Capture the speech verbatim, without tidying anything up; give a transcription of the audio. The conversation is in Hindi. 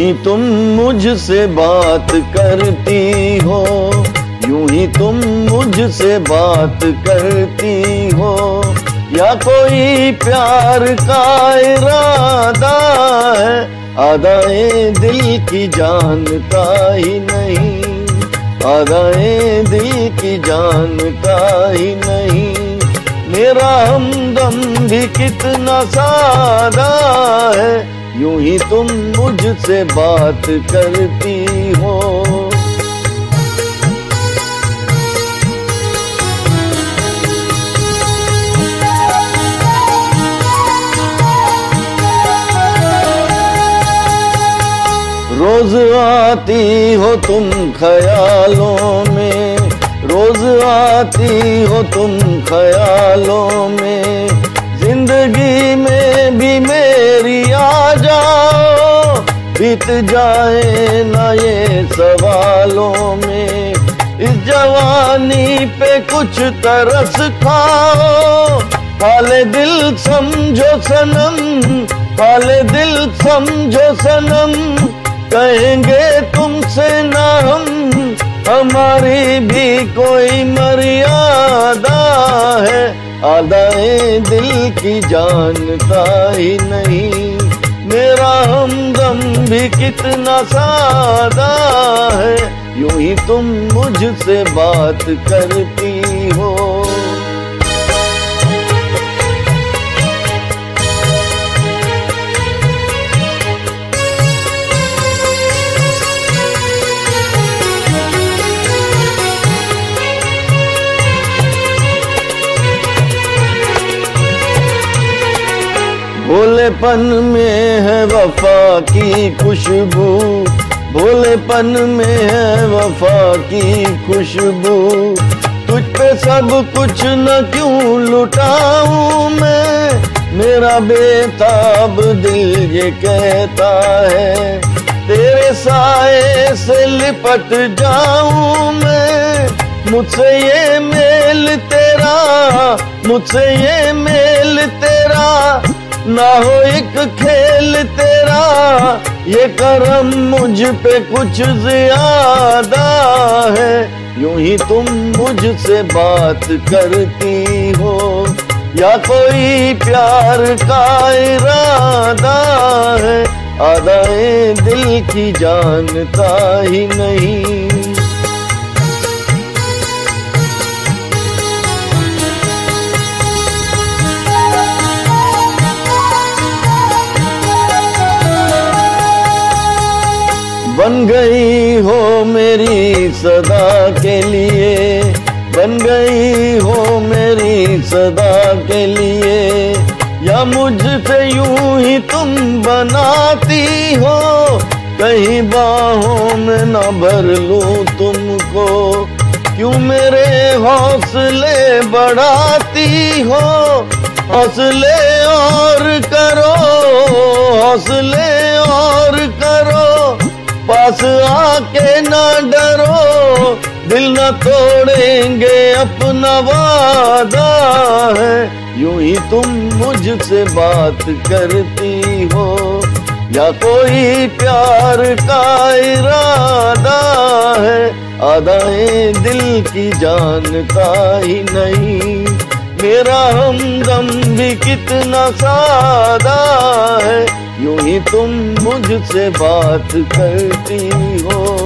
ही तुम मुझसे बात करती हो, यूं ही तुम मुझसे बात करती हो, या कोई प्यार का इरादा है, आदाए दिल की जानता ही नहीं, आदाए दिल की जानता ही नहीं। मेरा हमदम भी कितना सादा है, यूं ही तुम मुझसे बात करती हो। रोज आती हो तुम ख्यालों में, रोज आती हो तुम ख्यालों में, जिंदगी में भी मेरी आ जाओ, बीत जाए ना ये सवालों में। इस जवानी पे कुछ तरस खाओ, पाले दिल समझो सनम, पाले दिल समझो सनम, कहेंगे तुमसे ना हम, हमारी भी कोई मर्यादा है, आदाए दिल की जानता ही नहीं। मेरा हमदम भी कितना सादा है, यूं ही तुम मुझसे बात करती हो। भोलेपन में है वफा की खुशबू, भोलेपन में है वफा की खुशबू, तुझ पे सब कुछ न क्यों लुटाऊं मैं, मेरा बेताब दिल ये कहता है, तेरे साए से लिपट जाऊं मैं। मुझसे ये मेल तेरा, मुझसे ये मेल तेरा, ना हो एक खेल तेरा, ये करम मुझ पे कुछ ज्यादा है, यूं ही तुम मुझसे बात करती हो, या कोई प्यार का इरादा है, आदाए दिल की जानता ही नहीं। बन गई हो मेरी सदा के लिए, बन गई हो मेरी सदा के लिए, या मुझसे यूं ही तुम बनाती हो, कहीं बाहों में न भर लूं तुमको, क्यों मेरे हौसले बढ़ाती हो। हौसले और करो, हौसले और करो, पास आके ना डरो, दिल न तोड़ेंगे अपना वादा है, यूं ही तुम मुझसे बात करती हो, या कोई प्यार का इरादा है, आदाए दिल की जानता ही नहीं। मेरा हमदम भी कितना सादा है, यूं ही तुम मुझसे बात करती हो।